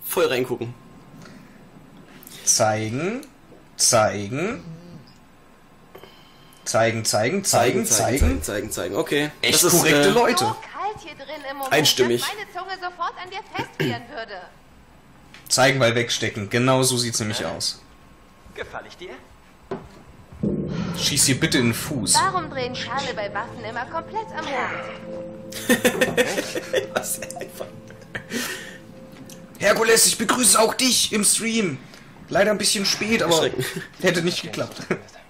voll reingucken. Zeigen. Zeigen. Zeigen, zeigen, zeigen, zeigen. Zeigen, zeigen. Okay. Echt korrekte Leute. So kalt hier drin im Moment, Einstimmig. dass meine Zunge sofort an dir festfrieren würde. Zeigen, weil wegstecken. Genau so sieht's nämlich aus. Gefall ich dir? Schieß hier bitte in den Fuß. Warum drehen Schale bei Waffen immer komplett am Rad? Was einfach. Herkules, ich begrüße auch dich im Stream. Leider ein bisschen spät, aber Erschreckend. hätte nicht geklappt.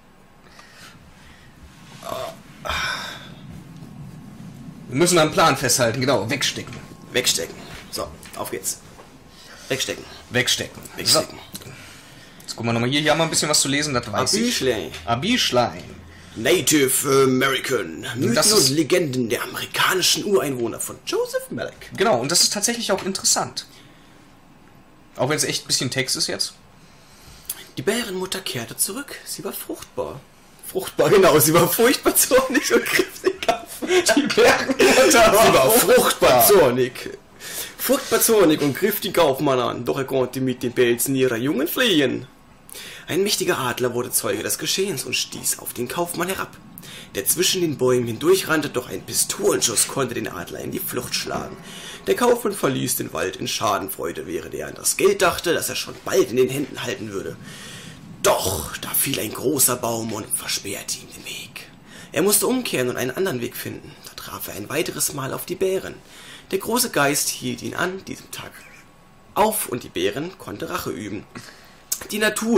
Wir müssen am Plan festhalten, genau, wegstecken. Wegstecken. So, auf geht's. Wegstecken. Wegstecken. Wegstecken. So. Jetzt gucken wir nochmal hier. Hier haben wir ein bisschen was zu lesen, das weiß ich. Abischlein. Abischlein. Native American. Mythen Das und ist- Legenden der amerikanischen Ureinwohner von Joseph Malek. Genau, und das ist tatsächlich auch interessant. Auch wenn es echt ein bisschen Text ist jetzt. Die Bärenmutter kehrte zurück. Sie war fruchtbar. Fruchtbar, genau. Sie war furchtbar zornig und griff den Kampf. Die Bärenmutter Sie war fruchtbar zornig. Furchtbar zornig und griff den Kaufmann an, doch er konnte mit den Pelzen ihrer Jungen fliehen. Ein mächtiger Adler wurde Zeuge des Geschehens und stieß auf den Kaufmann herab, der zwischen den Bäumen hindurchrannte, doch ein Pistolenschuss konnte den Adler in die Flucht schlagen. Der Kaufmann verließ den Wald in Schadenfreude, während er an das Geld dachte, das er schon bald in den Händen halten würde. Doch, da fiel ein großer Baum und versperrte ihm den Weg. Er musste umkehren und einen anderen Weg finden. Da traf er ein weiteres Mal auf die Bären. Der große Geist hielt ihn an diesem Tag auf und die Bären konnte Rache üben. Die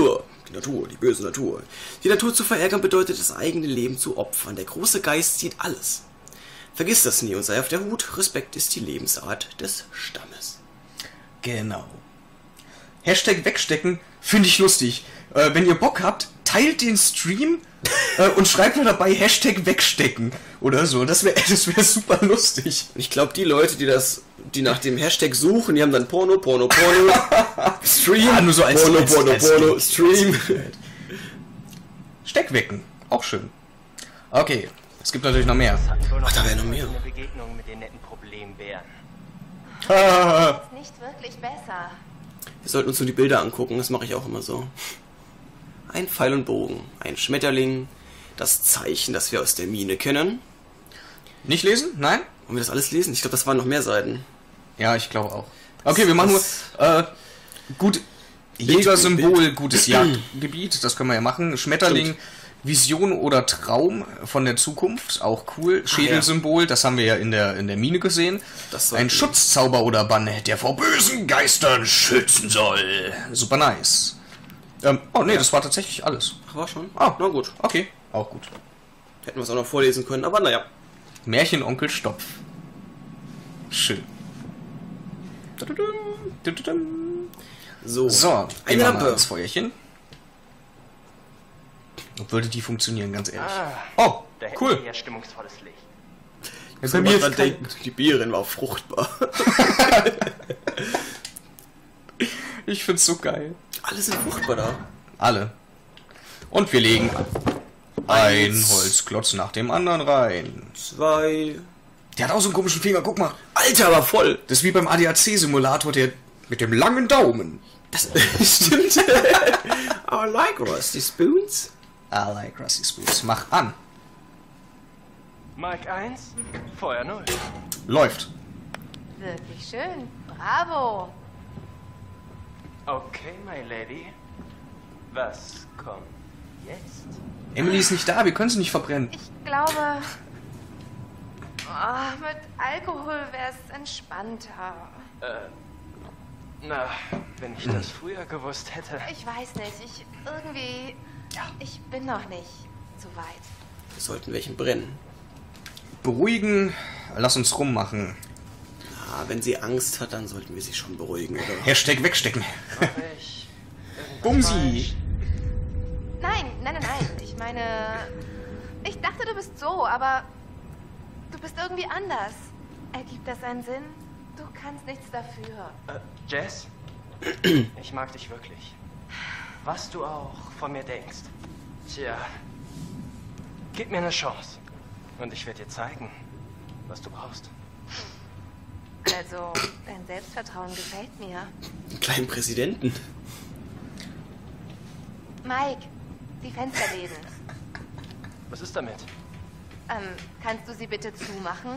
böse Natur. Die Natur zu verärgern bedeutet, das eigene Leben zu opfern. Der große Geist sieht alles. Vergiss das nie und sei auf der Hut. Respekt ist die Lebensart des Stammes. Genau. Hashtag wegstecken finde ich lustig. Wenn ihr Bock habt, teilt den Stream und schreibt mir dabei Hashtag wegstecken oder so. Das wär super lustig. Ich glaube, die Leute, die nach dem Hashtag suchen, die haben dann Porno, Stream, Ja, nur so als Porno, Stream. Steckwecken. Auch schön. Okay, es gibt natürlich noch mehr. Ach, da wäre noch mehr. Eine Begegnung mit den netten Problembären. Ist nicht wirklich besser. Wir sollten uns nur die Bilder angucken, das mache ich auch immer so. Ein Pfeil und Bogen, ein Schmetterling, das Zeichen, das wir aus der Mine kennen. Nicht lesen? Nein? Wollen wir das alles lesen? Ich glaube, das waren noch mehr Seiten. Ja, ich glaube auch. Okay, wir machen nur gut Jägersymbol, gutes Jagdgebiet, das können wir ja machen. Schmetterling, Vision oder Traum von der Zukunft, auch cool. Schädelsymbol, das haben wir ja in der Mine gesehen. Das sollten Ein wir- Schutzzauber oder Banne, der vor bösen Geistern schützen soll. Super nice. Oh nee, das war tatsächlich alles. Ach, war schon? Ah, Na gut. Okay, auch gut. Hätten wir es auch noch vorlesen können, aber naja. Märchenonkel Stopf. Schön. So, So, eine gehen wir mal Lampe. ins Feuerchen. Würde die funktionieren, ganz ehrlich. Ah, Oh, da hätten cool. wir ja stimmungsvolles Licht. Jetzt Bei bei mir mir dran denken, die Bärin war fruchtbar. Ich find's so geil. Alle sind fruchtbar da. Alle. Und wir legen ein Eins. Holzklotz nach dem anderen rein. 2. Der hat auch so einen komischen Finger, guck mal. Alter, aber voll. Das ist wie beim ADAC-Simulator, der mit dem langen Daumen. Das stimmt. I like rusty spoons. I like Rusty Spoons. Mach an. Mike 1, Feuer 0. Läuft. Wirklich schön. Bravo. Okay, my lady. Was kommt jetzt? Emily ist nicht da, wir können sie nicht verbrennen. Ich glaube, mit Alkohol wäre es entspannter. Na, wenn ich das früher gewusst hätte. Ich weiß nicht, ich bin noch nicht so weit. Wir sollten welchen brennen. Beruhigen, lass uns rummachen. Ah, wenn sie Angst hat, dann sollten wir sie schon beruhigen, oder? Hashtag wegstecken. Mach ich irgendwas Bumsi. Nein. Ich meine, ich dachte, du bist so, aber du bist irgendwie anders. Ergibt das einen Sinn? Du kannst nichts dafür. Jess? Ich mag dich wirklich. Was du auch von mir denkst. Tja, gib mir eine Chance. Und ich werde dir zeigen, was du brauchst. Also, dein Selbstvertrauen gefällt mir. Einen kleinen Präsidenten. Mike, die Fensterläden. Was ist damit? Kannst du sie bitte zumachen?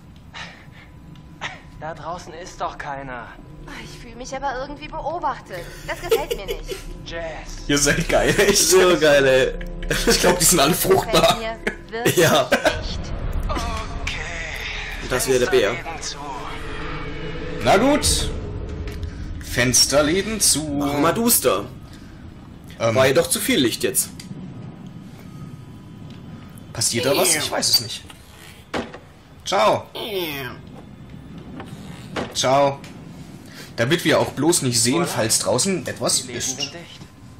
Da draußen ist doch keiner. Ich fühle mich aber irgendwie beobachtet. Das gefällt mir nicht. Jazz. Ihr seid geil, echt. So geil, ey. Ich glaube, die sind alle fruchtbar. Gefällt mir wirklich Ja. nicht. Okay. Und das wäre der Bär. Fensterläden zu. Na gut. Fensterläden zu. Mach mal duster. War ja doch zu viel Licht jetzt. Passiert da was? Ich weiß es nicht. Ciao. Ciao. Damit wir auch bloß nicht sehen, falls draußen etwas Die Läden ist. sind dicht.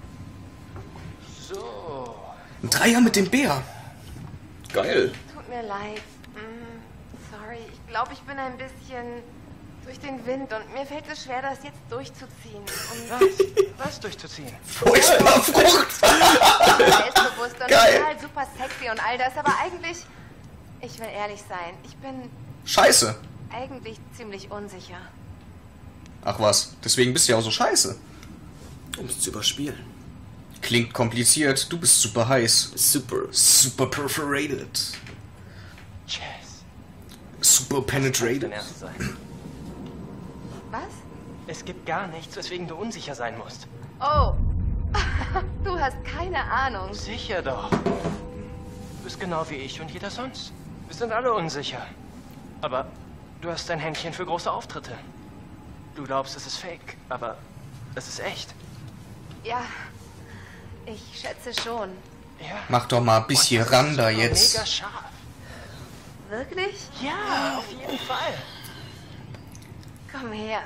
So. Ein Dreier mit dem Bär. Geil. Tut mir leid. Sorry, ich glaube, ich bin ein bisschen durch den Wind und mir fällt es schwer, das jetzt durchzuziehen. Und Was durchzuziehen? Furchtbar fruchtbar. selbstbewusst und Geil. total super sexy und all das, aber eigentlich, ich will ehrlich sein, ich bin Scheiße. eigentlich ziemlich unsicher. Ach was, deswegen bist du ja auch so scheiße. Um es zu überspielen. Klingt kompliziert, du bist super heiß. Super. Super perforated. Jazz. Super Dein penetrated. Ernst sein. Was? Es gibt gar nichts, weswegen du unsicher sein musst. Oh, du hast keine Ahnung. Sicher doch. Du bist genau wie ich und jeder sonst. Wir sind alle unsicher. Aber du hast ein Händchen für große Auftritte. Du glaubst, es ist fake, aber es ist echt. Ja, ich schätze schon. Ja. Mach doch mal ein bisschen ran da Mega jetzt. scharf. Wirklich? Ja, auf jeden Fall. Komm her.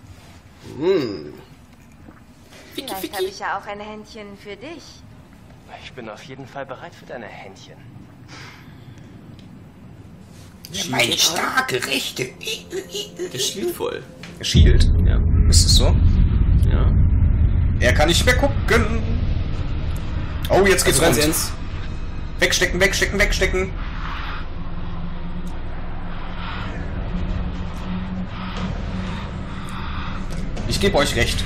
Vielleicht habe ich ja auch ein Händchen für dich. Ich bin auf jeden Fall bereit für deine Händchen. Meine starke Rechte. Der schielt voll. Er schielt. Ja. Ist es so? Ja. Er kann nicht mehr gucken. Oh, jetzt geht's Ganz rund. ernst. Wegstecken, wegstecken, wegstecken. Ich gebe euch recht.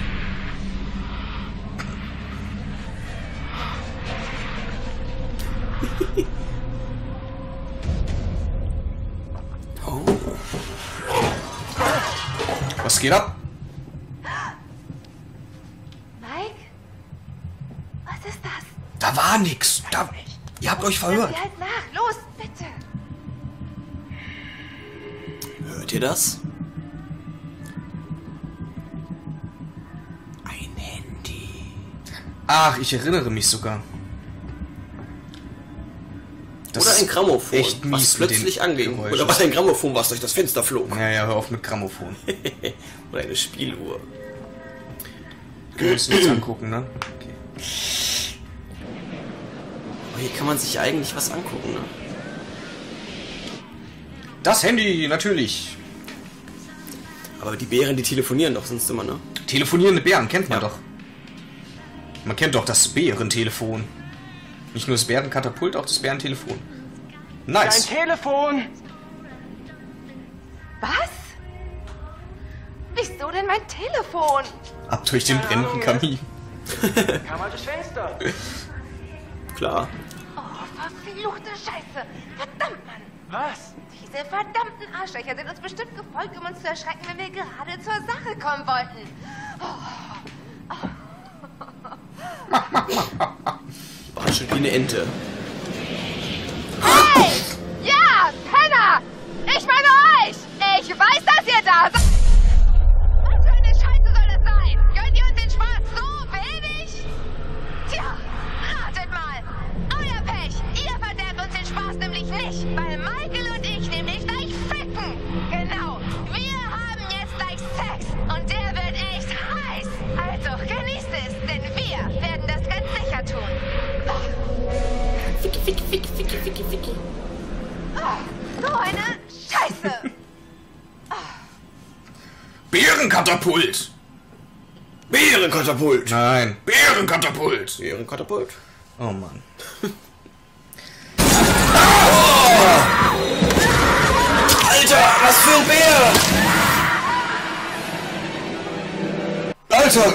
Oh. Was geht ab? Mike? Was ist das? Da war nix. Da, ihr habt euch verhört. Sieh halt nach. Los, bitte. Hört ihr das? Ein Handy. Ach, ich erinnere mich sogar. Das Oder ein ist Grammophon, echt mies was mit plötzlich den anging. Geräuschen. Oder was ein Grammophon, was durch das Fenster flog. Ja, hör auf mit Grammophon. Oder eine Spieluhr. Wir müssen uns angucken, ne? Okay. Aber hier kann man sich eigentlich was angucken, ne? Das Handy, natürlich. Aber die Bären, die telefonieren doch sonst immer, ne? Telefonierende Bären kennt man Ja. doch. Man kennt doch das Bärentelefon. Nicht nur das Bärenkatapult, auch das Bärentelefon. Nice. Dein Telefon! Was? Wieso denn mein Telefon? Ab durch den brennenden Kamin. Kam mal durchs Fenster. Klar. Oh, verfluchte Scheiße. Verdammt, Mann. Was? Diese verdammten Arschlöcher sind uns bestimmt gefolgt, um uns zu erschrecken, wenn wir gerade zur Sache kommen wollten. Watschelt wie eine Ente. Hey! Ja, Penner! Ich meine euch! Ich weiß, dass ihr da seid! Was für eine Scheiße soll das sein? Gönnt ihr uns den Spaß so wenig? Tja, ratet mal! Euer Pech! Ihr verderbt uns den Spaß nämlich nicht, weil Michael und ich nämlich gleich ficken! Genau! Wir haben jetzt gleich Sex und der wird echt heiß! Also genießt es, denn wir werden das ganz sicher tun! So eine Scheiße! Bärenkatapult! Bärenkatapult! Nein, Bärenkatapult! Bärenkatapult. Oh Mann. Alter, was für ein Bär! Alter!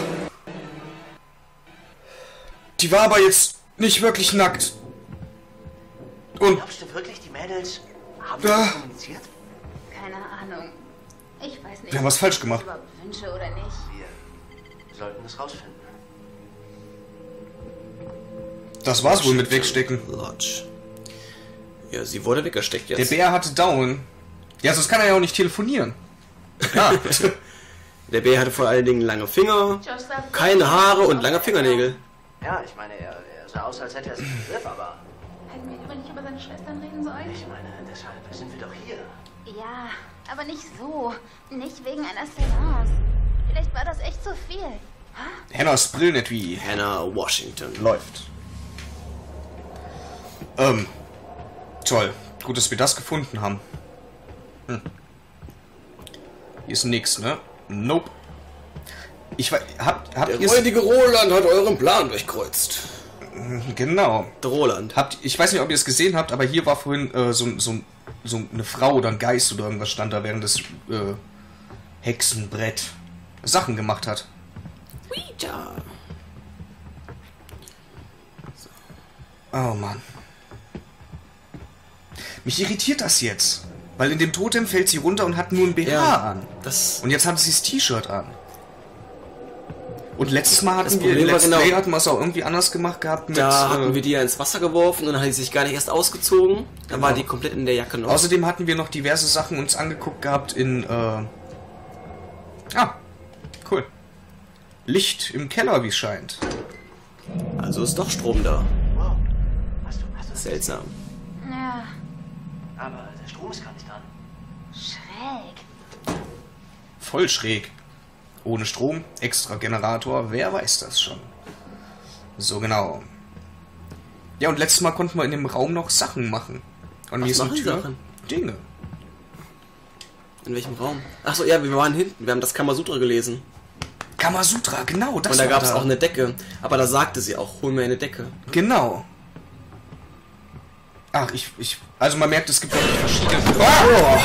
Die war aber jetzt nicht wirklich nackt. Und Glaubst du wirklich, die Mädels haben Ja. kommuniziert? Keine Ahnung. Ich weiß nicht. wir haben was falsch gemacht. ob ich wünsche oder nicht. Wir sollten es rausfinden. Das war's wohl mit Wegstecken. Lodge. Ja, sie wurde weggesteckt Der jetzt. Bär hatte Down. Ja, sonst kann er ja auch nicht telefonieren. Ah, der Bär hatte vor allen Dingen lange Finger, keine Haare und lange Fingernägel. Ja, ich meine, er sah aus, als hätte er es im Griff, aber Hätten wir aber nicht über seine Schwestern reden sollen? ich meine, deshalb sind wir doch hier. Ja, aber nicht so. Nicht wegen einer Seance. Vielleicht war das echt zu viel. Hannahs Brillenetui Hannah Washington. läuft. Toll. Gut, dass wir das gefunden haben. Hier ist nix, ne? Nope. Ich weiß, habt Der ihr räudige Roland hat euren Plan durchkreuzt. Genau. Der Roland. Ich weiß nicht, ob ihr es gesehen habt, aber hier war vorhin so eine Frau oder ein Geist oder irgendwas stand da, während das Hexenbrett Sachen gemacht hat. Ouija. Oh Mann. Mich irritiert das jetzt. Weil in dem Totem fällt sie runter und hat nur ein BH an. Das. Und jetzt hat sie das T-Shirt an. Und letztes Mal hatten wir, Problem in war Let's genau- Play hatten wir es auch irgendwie anders gemacht gehabt mit... Da hatten wir die ja ins Wasser geworfen und dann hat sie sich gar nicht erst ausgezogen. Dann war die komplett in der Jacke noch. Außerdem hatten wir noch diverse Sachen uns angeguckt gehabt in... cool. Licht im Keller, wie es scheint. Also ist doch Strom da. Wow. Hast du das? Seltsam. Ja, Aber der Strom ist gar nicht an. schräg. Voll schräg. Ohne Strom, extra Generator, wer weiß das schon. So genau. Ja, und letztes Mal konnten wir in dem Raum noch Sachen machen. Und hier ist eine machen Tür. Sachen? Dinge. In welchem Raum? Achso, ja, wir waren hinten. Wir haben das Kamasutra gelesen. Kamasutra, genau, das Und da war gab es da. auch eine Decke. Aber da sagte sie auch, hol mir eine Decke. Genau. Ach, also man merkt, es gibt wirklich verschiedene... Oh mein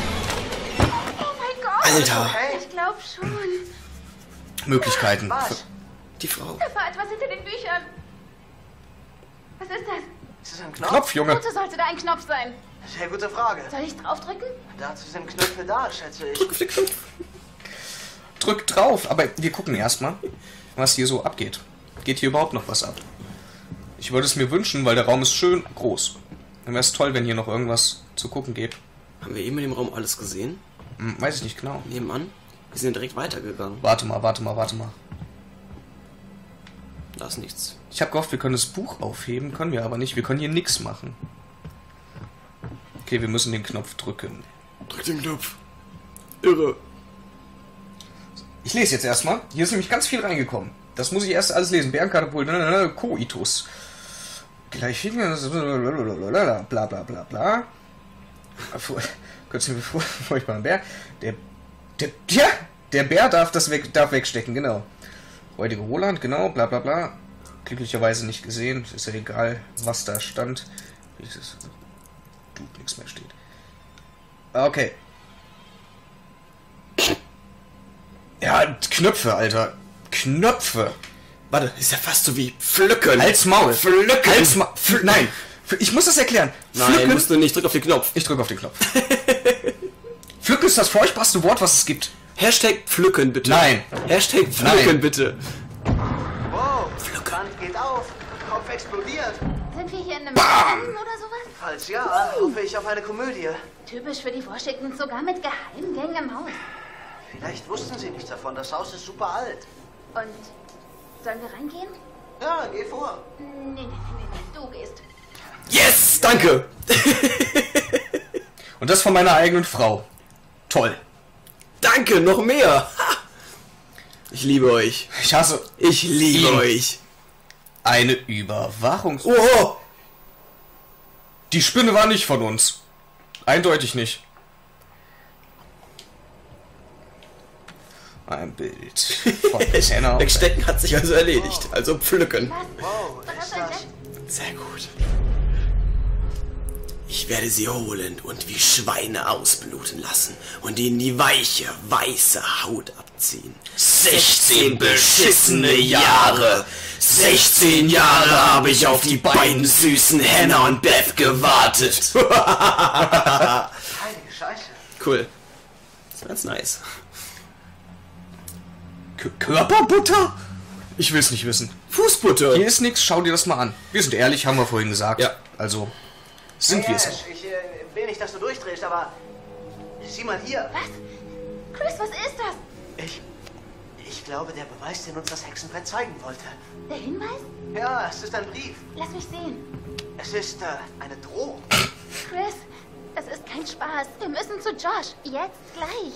Gott! Alter. Ich glaube schon. Möglichkeiten. Was? Die Frau. Da war etwas hinter den Büchern. Was ist das? Ist das ein Knopf? Knopf, Junge. Wozu sollte da ein Knopf sein? Sehr gute Frage. Soll ich draufdrücken? Dazu sind Knöpfe da, schätze ich. Drück drauf. Aber wir gucken erstmal, was hier so abgeht. Geht hier überhaupt noch was ab? Ich würde es mir wünschen, weil der Raum ist schön groß. Dann wäre es toll, wenn hier noch irgendwas zu gucken geht. Haben wir eben in dem Raum alles gesehen? Weiß ich nicht genau. Nebenan? Wir sind direkt weitergegangen. Warte mal. Da ist nichts. Ich habe gehofft, wir können das Buch aufheben. Können wir aber nicht. Wir können hier nichts machen. Okay, wir müssen den Knopf drücken. Drück den Knopf. Irre. Ich lese jetzt erstmal. Hier ist nämlich ganz viel reingekommen. Das muss ich erst alles lesen. Bärenkatapult, Koitus. Gleich bla bla bla bla. Furchtbarer Bär. Der Bär darf wegstecken, genau. Räudige Roland, genau, bla bla bla. Glücklicherweise nicht gesehen. Ist ja egal, was da stand. Nichts mehr steht. Okay. Ja, Knöpfe, Alter. Knöpfe. Warte, ist ja fast so wie pflücken. Halt's Maul. Pflücken. Halt's Maul. Nein. Ich muss das erklären. Nein, Pflücken. musst du nicht. Drück auf den Knopf. Ich drücke auf den Knopf. Pflücken ist das furchtbarste Wort, was es gibt. Hashtag pflücken, bitte. Nein. Hashtag pflücken, Nein. bitte. Wow, Wand geht auf. Kopf explodiert. Sind wir hier in einem Film oder sowas? Falls ja, hoffe ich auf eine Komödie. Typisch für die Washingtons, sogar mit Geheimgängen im Haus. Vielleicht wussten sie nichts davon. Das Haus ist super alt. Und sollen wir reingehen? Ja, geh vor. Nee, du gehst. Yes, danke. Und das von meiner eigenen Frau. Toll. Danke, noch mehr. Ha. Ich liebe euch. Ich hasse Ich liebe ihn. euch. Eine Überwachung. Oh, Die Spinne war nicht von uns. Eindeutig nicht. Ein Bild von Hannah. Wegstecken hat sich also erledigt. Also pflücken. Wow, Was ist soll das? das? Sehr gut. Ich werde sie holen und wie Schweine ausbluten lassen und ihnen die weiche, weiße Haut abziehen. 16 beschissene Jahre! 16 Jahre habe ich auf die beiden süßen Hannah und Beth gewartet. Heilige Scheiße. Cool. Das ist ganz nice. Körperbutter? Ich will's nicht wissen. Fußbutter. Hier ist nichts, schau dir das mal an. Wir sind ehrlich, haben wir vorhin gesagt. Ja. Also, sind wir es auch. Ich will nicht, dass du durchdrehst, aber sieh mal hier. Was? Chris, was ist das? Ich glaube, der Beweis, den uns das Hexenbrett zeigen wollte. Der Hinweis? Ja, es ist ein Brief. Lass mich sehen. Es ist eine Drohung. Chris, es ist kein Spaß. Wir müssen zu Josh. Jetzt gleich.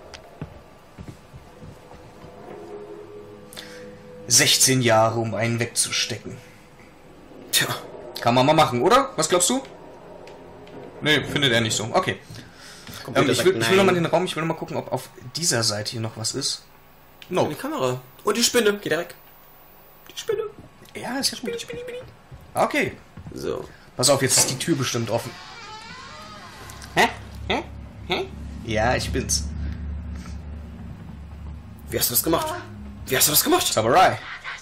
16 Jahre, um einen wegzustecken. Tja. Kann man mal machen, oder? Was glaubst du? Nee, findet er nicht so. Okay. Ich will noch mal in den Raum, ich will noch mal gucken, ob auf dieser Seite hier noch was ist. No. Die Kamera. Und die Spinne. Geht er weg. Die Spinne. Ja, ist ja Spinne. Okay. So. Pass auf, jetzt ist die Tür bestimmt offen. Hä? Ja, ich bin's. Wie hast du das gemacht? Wie hast du das gemacht? Samurai.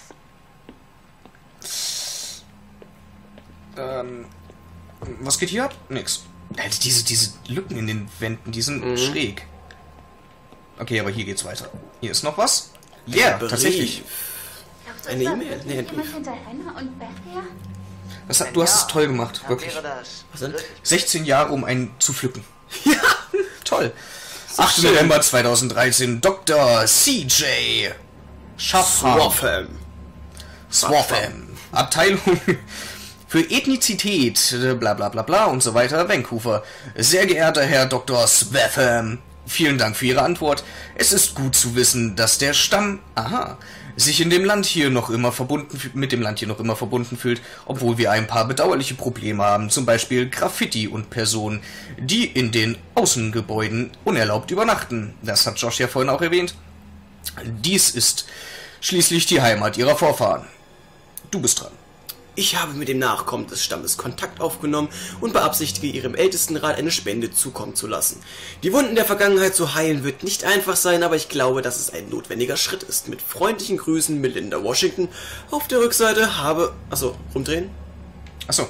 Was geht hier ab? Nix. Alter, diese Lücken in den Wänden, die sind schräg. Okay, aber hier geht's weiter. Hier ist noch was. Ja, yeah, tatsächlich. Glaubst du, Eine es war E-Mail. wirklich Nee, ein jemand Brief. hinter Hannah und Beth her? Du hast es toll gemacht, Dann wirklich. wäre das Was denn? wirklich 16 Jahre, um einen zu pflücken. Ja, toll. 8. November 2013, Dr. CJ Swaffham. Swaffham. Abteilung für Ethnizität, bla bla bla bla und so weiter, Vancouver. Sehr geehrter Herr Dr. Swaffham, vielen Dank für Ihre Antwort. Es ist gut zu wissen, dass der Stamm, sich in dem Land hier noch immer mit dem Land hier noch immer verbunden fühlt, obwohl wir ein paar bedauerliche Probleme haben, zum Beispiel Graffiti und Personen, die in den Außengebäuden unerlaubt übernachten. Das hat Josh ja vorhin auch erwähnt. Dies ist schließlich die Heimat ihrer Vorfahren. Du bist dran. Ich habe mit dem Nachkommen des Stammes Kontakt aufgenommen und beabsichtige, ihrem Ältestenrat eine Spende zukommen zu lassen. Die Wunden der Vergangenheit zu heilen wird nicht einfach sein, aber ich glaube, dass es ein notwendiger Schritt ist. Mit freundlichen Grüßen, Melinda Washington. Auf der Rückseite habe... Achso, rumdrehen? Achso.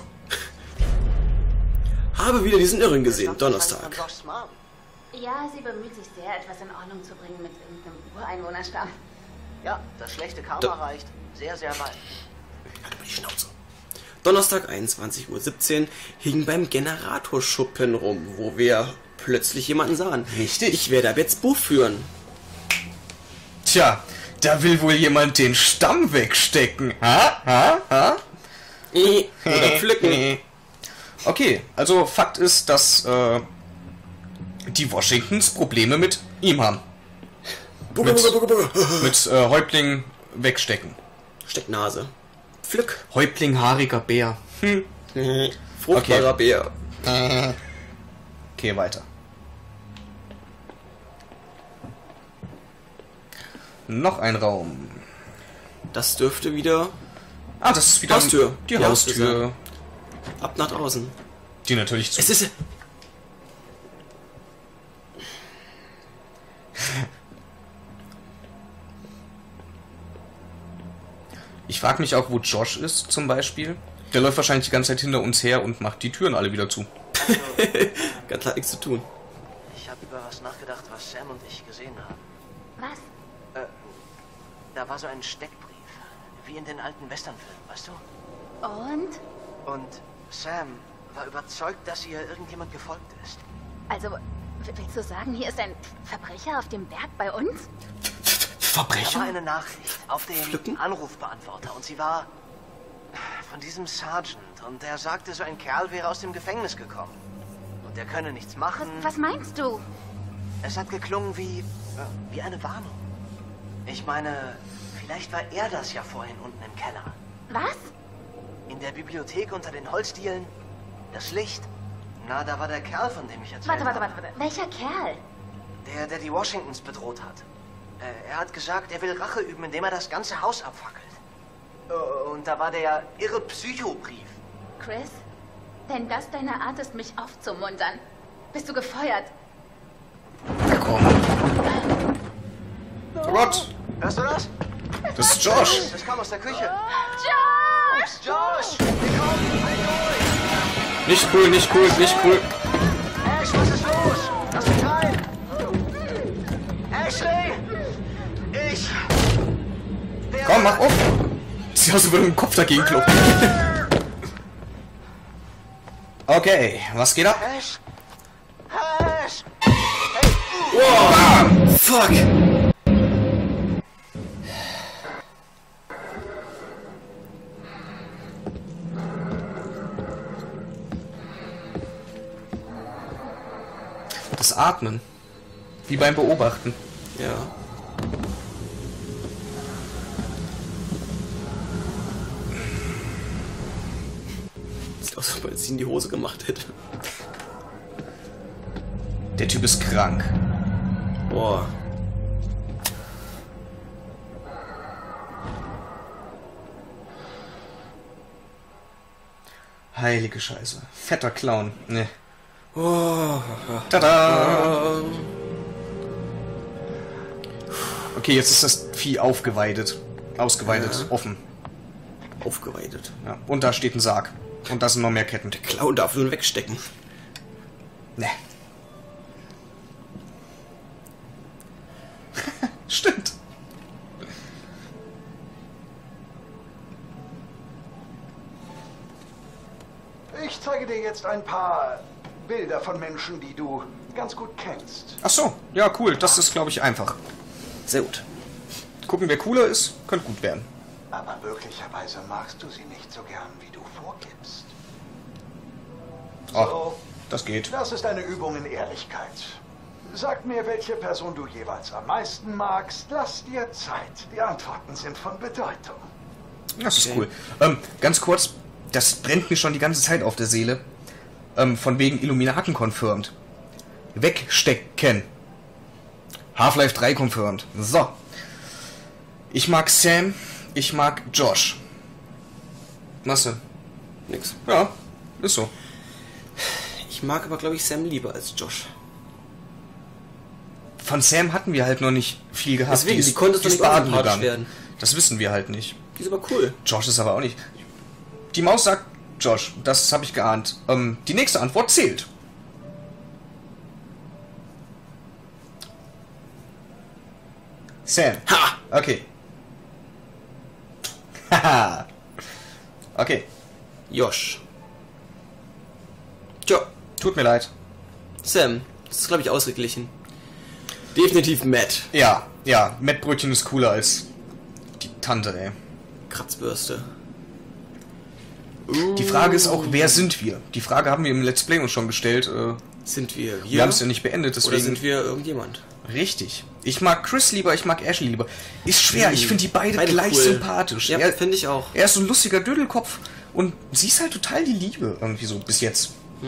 Habe wieder diesen Irren gesehen, Stammt wahrscheinlich Donnerstag. von Josh's Mom. Ja, sie bemüht sich sehr, etwas in Ordnung zu bringen mit irgendeinem Ureinwohnerstamm. Ja, das schlechte Karma reicht sehr, sehr weit. Halt mal die Schnauze. Donnerstag, 21:17 Uhr, hing beim Generatorschuppen rum, wo wir plötzlich jemanden sahen. Richtig. Ich werde ab jetzt Buch führen. Tja, da will wohl jemand den Stamm wegstecken. Oder pflücken. Okay, also Fakt ist, dass die Washingtons Probleme mit ihm haben. Mit Häuptling wegstecken. Stecknase. Pflück. Häuptling haariger Bär. Fruchtbarer Okay. Bär. Okay, weiter. Noch ein Raum. Das dürfte wieder Das ist wieder Haustür. Die Die Haustür. ab nach draußen. Die natürlich zu. Es ist... Ich frage mich auch, wo Josh ist, zum Beispiel. Der läuft wahrscheinlich die ganze Zeit hinter uns her und macht die Türen alle wieder zu. Ganz hat nichts zu tun. Ich habe über was nachgedacht, was Sam und ich gesehen haben. Was? Da war so ein Steckbrief. Wie in den alten Westernfilmen, weißt du? Und? Und Sam war überzeugt, dass ihr irgendjemand gefolgt ist. Also, willst du sagen, hier ist ein Verbrecher auf dem Berg bei uns? Da war Verbrecher? eine Nachricht auf dem Pflücken? Anrufbeantworter und sie war von diesem Sergeant und er sagte, so ein Kerl wäre aus dem Gefängnis gekommen. Und er könne nichts machen. Was meinst du? Es hat geklungen wie eine Warnung. Ich meine, vielleicht war er das ja vorhin unten im Keller. Was? In der Bibliothek unter den Holzdielen. Das Licht. Na, da war der Kerl, von dem ich erzählt Warte. habe. Welcher Kerl? Der die Washingtons bedroht hat. Er hat gesagt, er will Rache üben, indem er das ganze Haus abfackelt. Und da war der irre Psychobrief. Chris? Denn das deine Art ist, mich aufzumuntern. Bist du gefeuert? Na komm. Oh Gott. Hörst du das? Das ist Josh. Das kam aus der Küche. Josh! Josh! Wir kommen! Halt durch! Nicht cool, nicht cool, nicht cool. Ash, was ist los? Lass mich rein! Ashley! Ich... Komm, mach auf. Sieht aus, als würde mit dem Kopf dagegen kloppen. Okay, was geht ab? Ash? Ash! Wow! Fuck! Das Atmen. Wie beim Beobachten. Ja. Sieht aus, als ob man es in die Hose gemacht hätte. Der Typ ist krank. Boah. Heilige Scheiße. Fetter Clown. Ne. Oh. Tada! Okay, jetzt ist das Vieh aufgeweidet. Ausgeweidet, offen. Aufgeweitet. Ja. Und da steht ein Sarg. Und da sind noch mehr Ketten. Clown darf nur wegstecken. Ne. Stimmt. Ich zeige dir jetzt ein paar Bilder von Menschen, die du ganz gut kennst. Ach so, ja cool. Das ist, glaube ich, einfach. Sehr gut. Gucken, wer cooler ist. Könnte gut werden. Aber möglicherweise magst du sie nicht so gern, wie du vorgibst. Ach, So, das geht. das ist eine Übung in Ehrlichkeit. Sag mir, welche Person du jeweils am meisten magst. Lass dir Zeit. Die Antworten sind von Bedeutung. Das ist Okay. cool. Ganz kurz, das brennt mir schon die ganze Zeit auf der Seele. Von wegen Illuminaten confirmed. Wegstecken. Half-Life 3 confirmed. So. Ich mag Sam, ich mag Josh. Was denn? Nix. Ja, ist so. Ich mag aber, glaube ich, Sam lieber als Josh. Von Sam hatten wir halt noch nicht viel gehabt. Deswegen, die ist- konnte doch ist nicht baden unsympathisch gegangen. werden. Das wissen wir halt nicht. Die ist aber cool. Josh ist aber auch nicht. Die Maus sagt Josh, das habe ich geahnt. Die nächste Antwort zählt. Sam. Ha! Okay. Haha. Okay. Josh. Tja, Tut mir leid. Sam. Das ist, glaube ich, ausgeglichen. Definitiv Matt. Ja, Mettbrötchen ist cooler als die Tante, ey. Kratzbürste. Die Frage ist auch, wer sind wir? Die Frage haben wir im Let's Play uns schon gestellt. Sind wir Wir haben es ja nicht beendet, Oder deswegen... sind wir irgendjemand? Richtig. Ich mag Chris lieber, ich mag Ashley lieber. Ist schwer, ich finde die beide gleich cool. sympathisch. Ja, finde ich auch. Er ist so ein lustiger Dödelkopf und sie ist halt total die Liebe, irgendwie so, bis jetzt.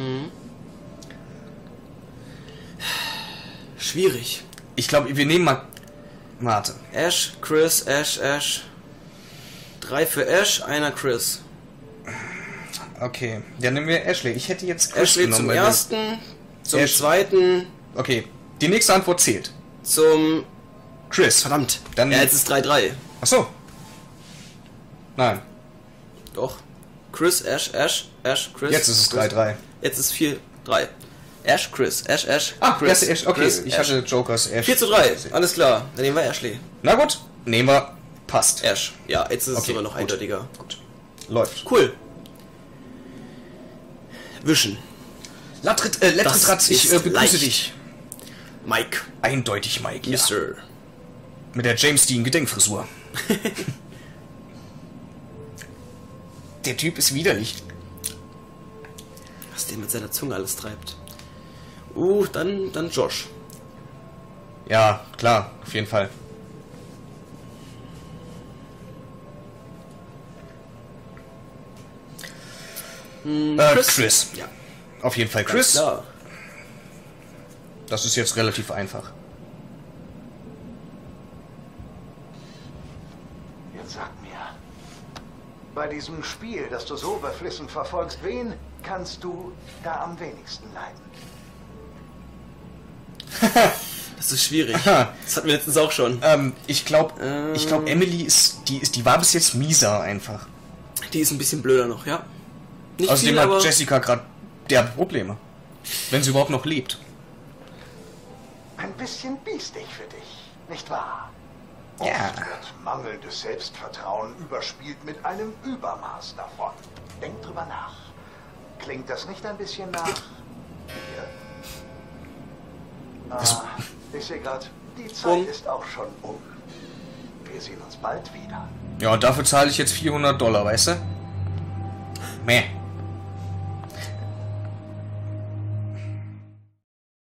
Schwierig. Ich glaube, wir nehmen mal... Warte. Ash, Chris, Ash. 3 für Ash, einer Chris. Okay, dann nehmen wir Ashley. Ich hätte jetzt Chris Ashley genommen. zum weil wir- ersten, zum Ash. zweiten, Okay, die nächste Antwort zählt. zum... Chris. Verdammt. Dann- Ja, jetzt ist 3-3. Ach so. Nein, Doch. Chris, Ash, Chris. jetzt ist es Chris. 3-3. Jetzt ist 4-3. Ash, Chris, Ash, Ah, Chris. erste Ash. Okay, Chris, ich Ash. hatte Jokers Ash. 4-3. Alles klar. Dann nehmen wir Ashley. Na gut, nehmen wir. Passt. Ash. Ja, jetzt ist es Okay, sogar noch gut. eindeutiger. Gut. Läuft. Cool. Wischen. Lettritratz, ich ist begrüße leicht. dich. Mike. Eindeutig Mike, ja. Mr. Mit der James Dean Gedenkfrisur. Der Typ ist widerlich. Was der mit seiner Zunge alles treibt. Dann Josh. Ja, klar, auf jeden Fall. Chris. Ja. Auf jeden Fall Ganz Chris. klar. Das ist jetzt relativ einfach. Jetzt sag mir, bei diesem Spiel, das du so beflissen verfolgst, wen kannst du da am wenigsten leiden? Das ist schwierig. Das hatten wir letztens auch schon. Ich glaube, Emily die war bis jetzt mieser einfach. Die ist ein bisschen blöder noch, ja. Nicht Außerdem viel, aber hat Jessica gerade derbe Probleme. Wenn sie überhaupt noch lebt. Ein bisschen biestig für dich, nicht wahr? Ja. Oft wird mangelndes Selbstvertrauen überspielt mit einem Übermaß davon. Denk drüber nach. Klingt das nicht ein bisschen nach dir? Ich sehe gerade, die Zeit ist auch schon um. Wir sehen uns bald wieder. Ja, dafür zahle ich jetzt $400, weißt du? Meh.